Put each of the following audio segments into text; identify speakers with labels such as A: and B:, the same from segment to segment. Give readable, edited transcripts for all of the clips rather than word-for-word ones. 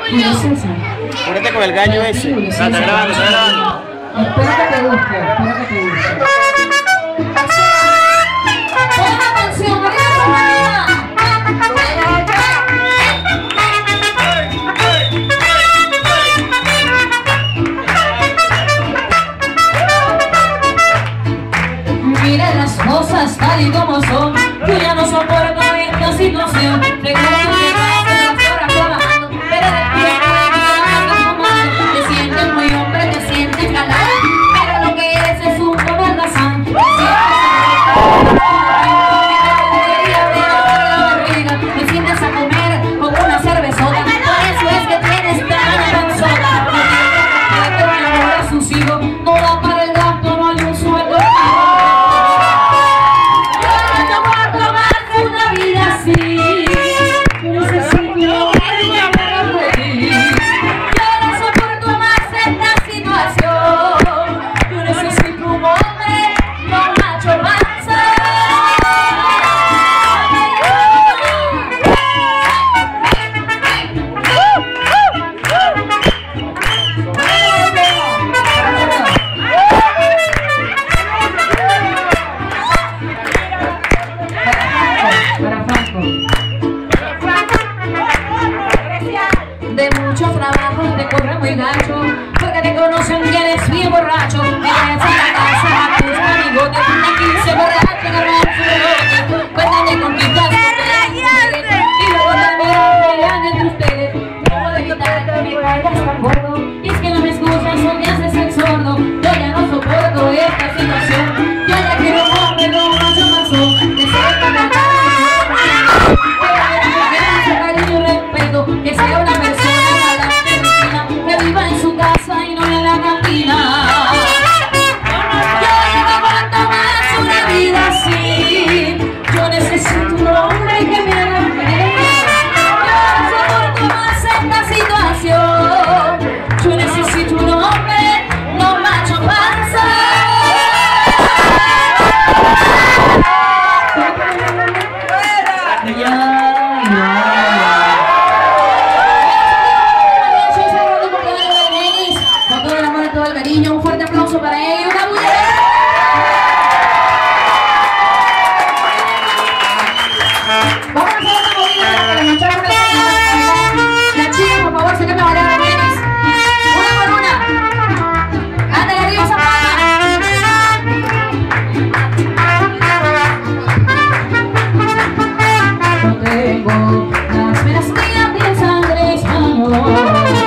A: Ponete con el gallo ese. Está grabando, está grabando.
B: Espero que te guste, espero que te guste. Una canción, mira las cosas tal y como son. Yo ya no soporto esta situación. Recuerdo que pasé las horas trabajando, pero de tiempo te sientes muy hombre, te sientes galán, pero lo que eres es un holgazán. Te sientes a comer con una cervezota. Por eso es que tienes tanta panzota. Porque mi amor es un sigo, no da para el gasto, no hay un sueldo. De muchos trabajos te corre muy gacho, porque te conocen que eres bien borracho. Me traes a la casa a tus amigotes, aquí se borracho, agarran su bote. Cuentan de conquistas y luego terminan peleando entre ustedes. No puedo quitarte mi rayas tan gordo, y es que no me escuchas o me haces el sordo. Yo ya no soporto esta situación, yo ya quiero un hombre no macho mazón. Deseo que me cariño y respeto, que sea una persona que viva en su casa y no en la cantina. Yo ya no aguanto más una vida así. Yo necesito un hombre que me haga feliz. Yo no soporto más esta situación. Yo necesito un hombre, no macho panza. Un fuerte aplauso para ellos, una bulla. Vamos a hacer una movida para que la muchacha la chica, por favor, se cambia a bailar a Denis. Una por una. Ándale arriba esa palma. Yo tengo las venas mías de sangre española.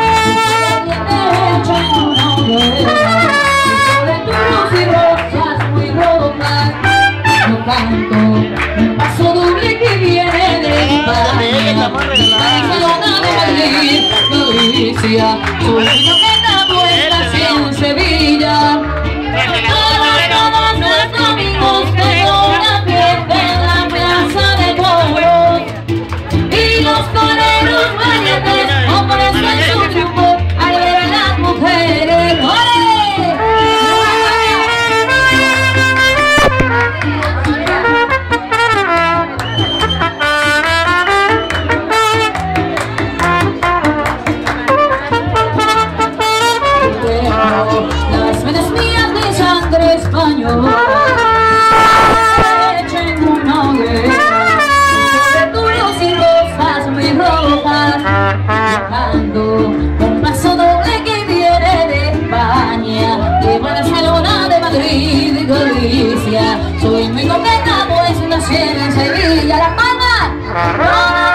B: Canto un paso doble que viene de España, Barcelona de Madrid, Galicia, soy lo que tanto estás en Sevilla. Todos nuestros amigos tengo una fiesta en la plaza de toros y los toreros valientes ofrecen su triunfo al ver a las mujeres. Las venas mías de sangre española echen una hoguera sobre tuyos y rosas muy rojas, buscando un paso doble que viene de España, de Barcelona, de Madrid, de Galicia. Soy muy coqueta, pues nací en Sevilla. Las palmas.